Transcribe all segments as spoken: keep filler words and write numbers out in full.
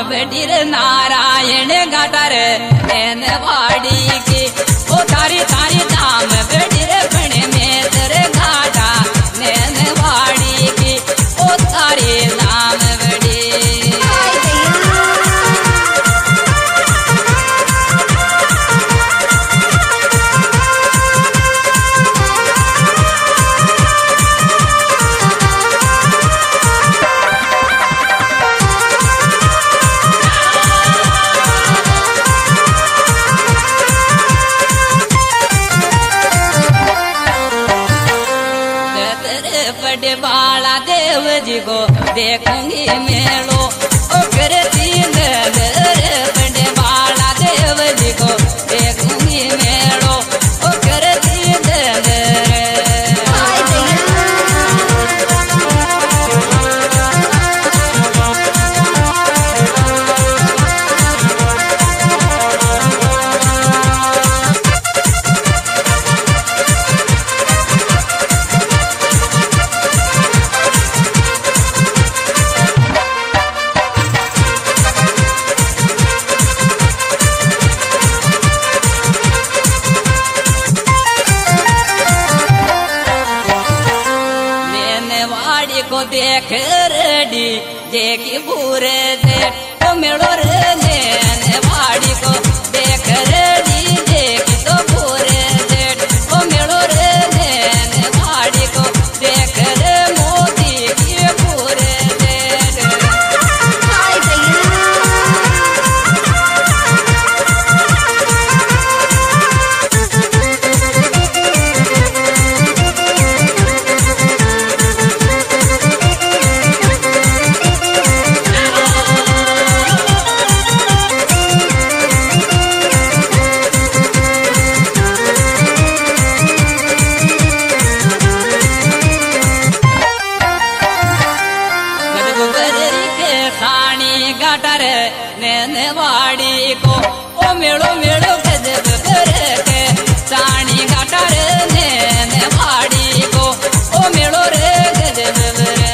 बेटी रे नारायण घाटर नैन वाड़ी की ओ तारी तारी धाम बेटी रे बने में तेरे घाटा नैन वाड़ी की ओ तारी धाम बड़ी बड़े बाला देव जी को देखूंगी मेलो ओ करती बड़े बाला देव जी को देखूंगी मेलो ओ करती को देख रेडी देखी भूरे दे तो मेड़ो रे नैन वाड़ी को देख रेडी देखी तो भूरे दे तो मेड़ो रे नैन वाड़ी को देख रे मोदी की भूरे दे नैन वाड़ी को ओ मेड़ो मेड़ो गजब करे के साणी घाटर नैन वाड़ी को ओ मेड़ो रे गजब रे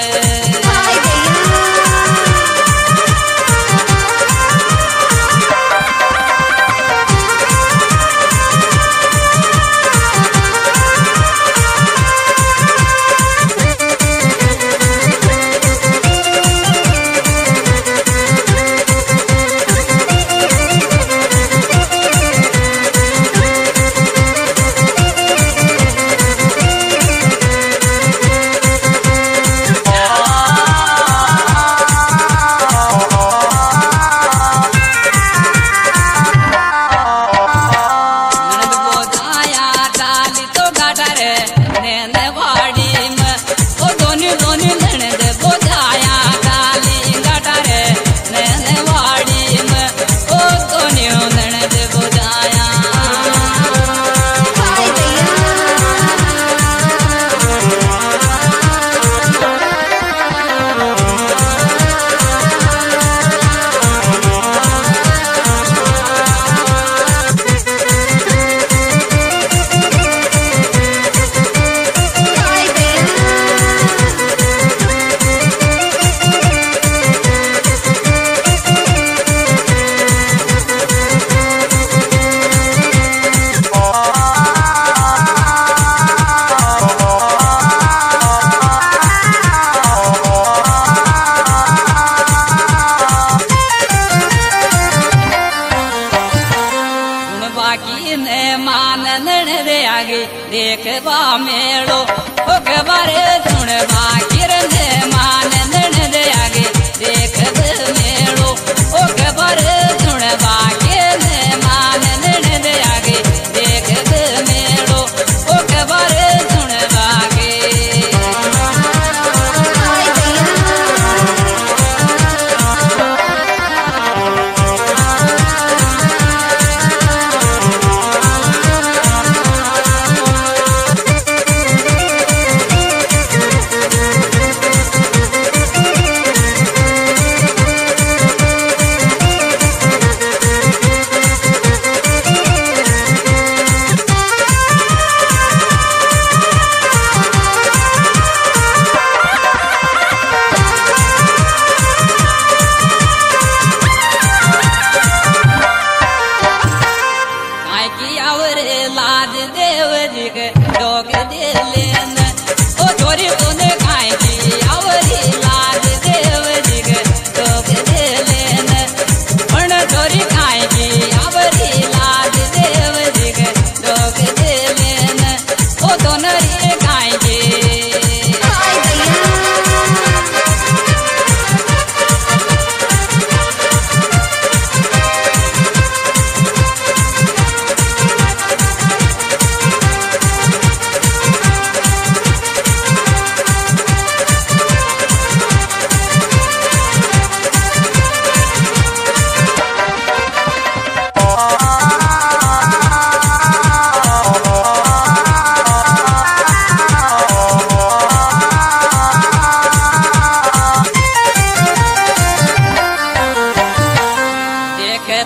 देखवा मेड़ो ओ खबरे सुनवा किरण मान नन दे आगे देख मेड़ो ओ खबरे सुनवा किरण मान नन दे आगे देख मेड़ो ओ खबरे सुनवा के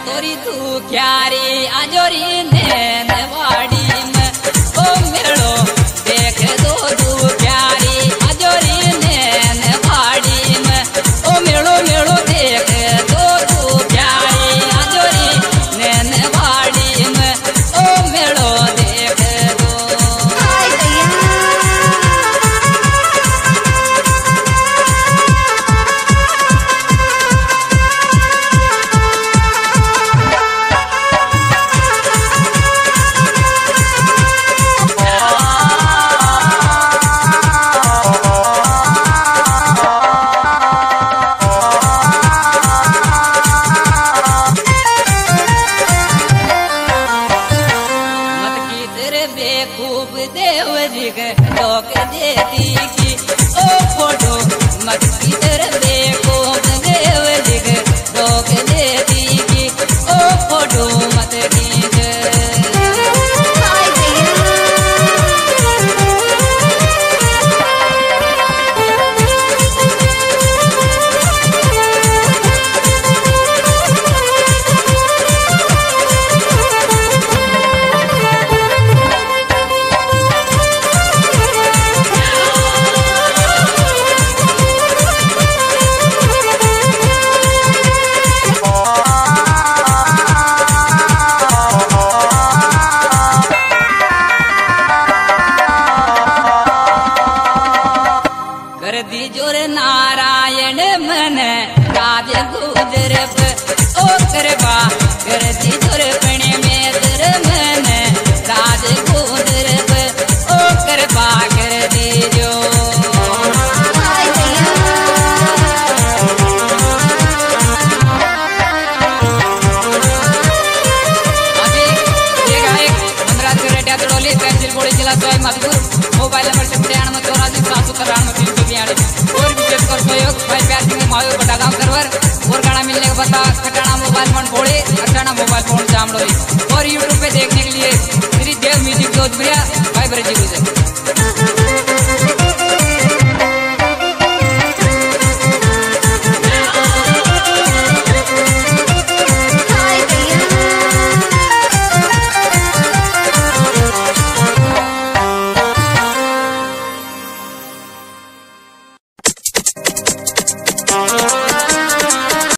तोरी तू क्यारी आजोरी नैन वाड़ी में ओ मेलो देख दो तू क्यारी आजोरी नैन वाड़ी में ओ मेलो मेलो देख दो तू क्यारी आजोरी नैन वाड़ी में ओ मेलो देख दो। खूब देव जी के लोक देती की ओ फोटो मत किधर बेखूब देव जी के लोक देती की ओ फोटो मत किधर। कर दी जोर नारायण मन काव्य गुजर ओ करबा कर दी जोर पणे में दर मन राज गुजर ओ करबा कर दी जो। मोबाइल नंबर सत्तानवे चौरासी सात सौ तिरानवे तीन सौ बयालीस और विशेष कर सहयोग भाई प्यार सिंह मायो बड़ा गाँव करवर और गाना मिलने का पता खटाना मोबाइल फोन भोड़े अठाना मोबाइल फोन जामड़ोली और यूट्यूब पे देखने के लिए श्री देव म्यूजिक जोधपुरिया भाई ब्रजी गुजर। Thank you.